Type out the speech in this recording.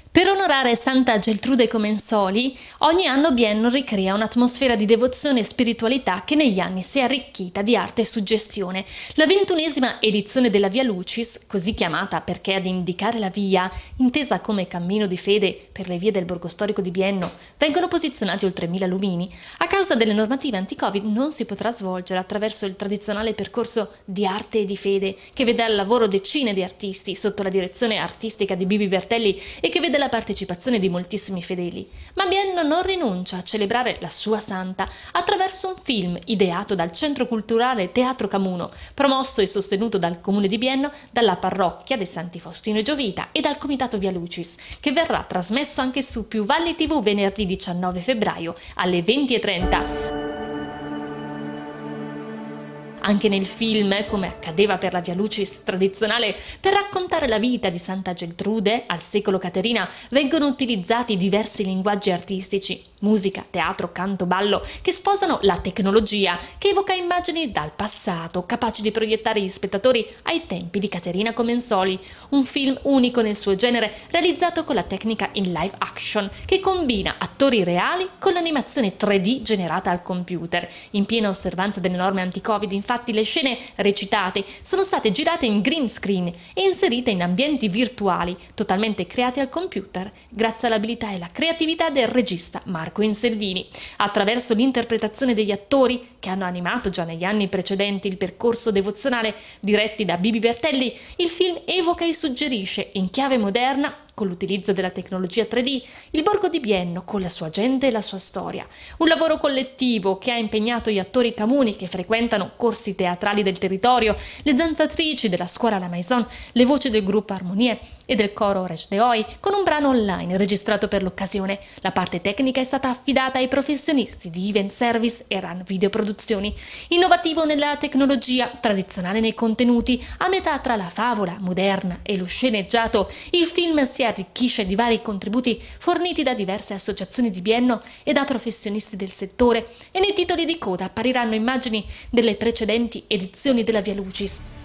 Per onorare Santa Geltrude Comensoli, ogni anno Bienno ricrea un'atmosfera di devozione e spiritualità che negli anni si è arricchita di arte e suggestione. La 21ª edizione della Via Lucis, così chiamata perché ad indicare la via, intesa come cammino di fede per le vie del borgo storico di Bienno, vengono posizionati oltre 1000 lumini. A causa delle normative anti-Covid non si potrà svolgere attraverso il tradizionale percorso di arte e di fede, che vede al lavoro decine di artisti sotto la direzione artistica di Bibi Bertelli e che vede la partecipazione di moltissimi fedeli. Ma Bienno non rinuncia a celebrare la sua santa attraverso un film ideato dal Centro Culturale Teatro Camuno, promosso e sostenuto dal Comune di Bienno, dalla Parrocchia dei Santi Faustino e Giovita e dal Comitato Via Lucis, che verrà trasmesso anche su Più Valli TV venerdì 19 febbraio alle 20:30. Anche nel film, come accadeva per la Via Lucis tradizionale, per raccontare la vita di Santa Geltrude al secolo Caterina vengono utilizzati diversi linguaggi artistici, musica, teatro, canto, ballo, che sposano la tecnologia, che evoca immagini dal passato, capaci di proiettare gli spettatori ai tempi di Caterina Comensoli. Un film unico nel suo genere, realizzato con la tecnica in live action, che combina attori reali con l'animazione 3D generata al computer. In piena osservanza delle norme anti-Covid, infatti, le scene recitate sono state girate in green screen e inserite in ambienti virtuali, totalmente creati al computer, grazie all'abilità e alla creatività del regista Marco Inselvini. Attraverso l'interpretazione degli attori che hanno animato già negli anni precedenti il percorso devozionale diretti da Bibi Bertelli, il film evoca e suggerisce in chiave moderna, con l'utilizzo della tecnologia 3D, il borgo di Bienno con la sua gente e la sua storia. Un lavoro collettivo che ha impegnato gli attori camuni che frequentano corsi teatrali del territorio, le danzatrici della scuola La Maison, le voci del gruppo Armonie e del coro Rech de Oi, con un brano online registrato per l'occasione. La parte tecnica è stata affidata ai professionisti di Event Service e Run Video Produzioni. Innovativo nella tecnologia, tradizionale nei contenuti, a metà tra la favola moderna e lo sceneggiato, il film si arricchisce di vari contributi forniti da diverse associazioni di Bienno e da professionisti del settore, e nei titoli di coda appariranno immagini delle precedenti edizioni della Via Lucis.